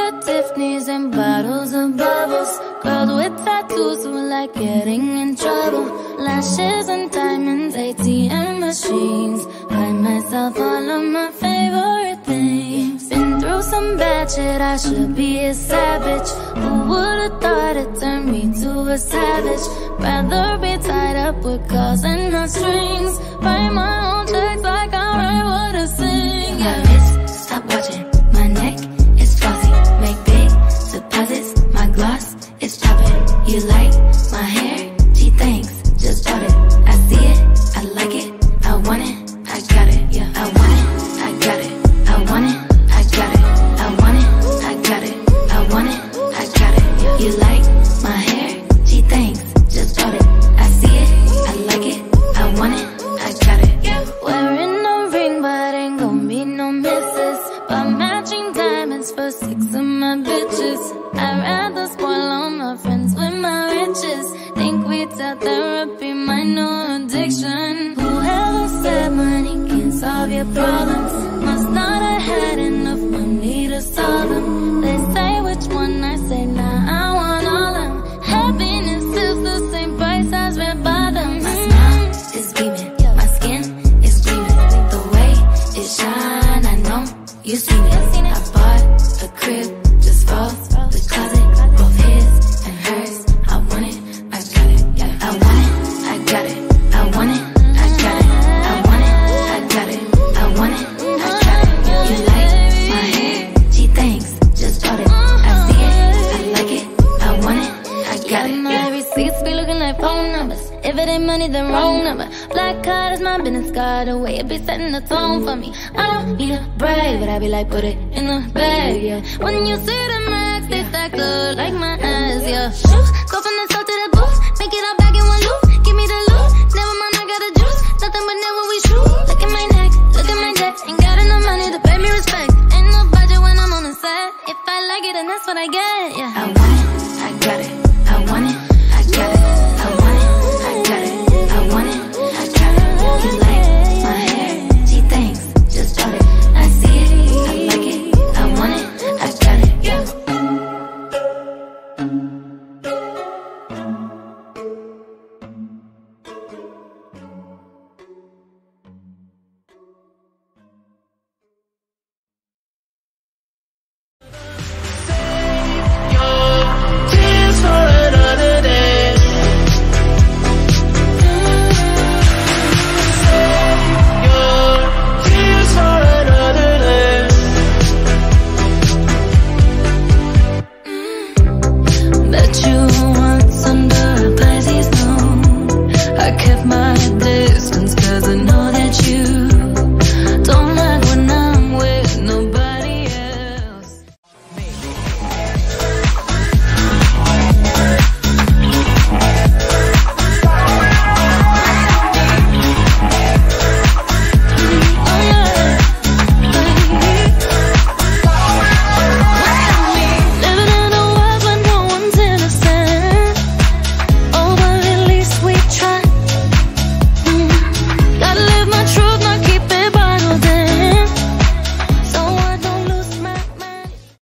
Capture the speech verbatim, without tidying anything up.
at Tiffany's and bottles of bubbles. Girls with tattoos who like getting in trouble. Lashes and diamonds, A T M machines. Buy myself all of my favorite things. Been through some bad shit, I should be a savage. Who would've thought it turned me to a savage? Rather be tied up with calls and not strings. Write my own checks like I write what I sing. Yeah. My wrist, stop watching. My neck is flossy. Make big deposits. My gloss is poppin'. You like my hair? Gee, thanks. Just bought it. I see it. I like it. I want it. I got it. Yeah. I want it. I got it. I want it. I got it. I want it. I got it. I want it. I got it. Yeah. You like my hair? Gee, thanks. Just bought it. I see it. I like it. I want it. I got it. Yeah. Wearing no ring, but ain't gon' be no misses. But matching diamonds for six of my bitches. I'd rather spoil all my friends with my riches. Think we tell therapy my new addiction. Whoever said money can solve your problems must not have had enough money to solve them. They say which one, I say nah, I want all them. Happiness is the same price as red bottoms. My smile is beaming, my skin is gleaming. The way it shine, I know you seen it. I bought a crib just for the closet, both his and hers. I want it, I got it. Yeah. I want it, I got it. I want it, I got it. I want it, I got it. I want it, I got it. You like my hair? Gee, thanks. Just bought it. I see it, I like it. I want it, I got it. My receipts be looking like phone numbers. If it ain't money, then wrong number. Black card is my business card. The way it be setting the tone for me. I don't need a brag, but I be like, put it in the bag, yeah. When you see the max, they stack up like my ass, yeah. Shoes, go from the top to the booth. Make it all back in one loop. Give me the loot. Never mind, I got the juice. Nothing but never we shoot. Look at my neck, look at my neck. Ain't got enough money to pay me respect. Ain't no budget when I'm on the set. If I like it, then that's what I get, yeah. I want it, I got it. I want it.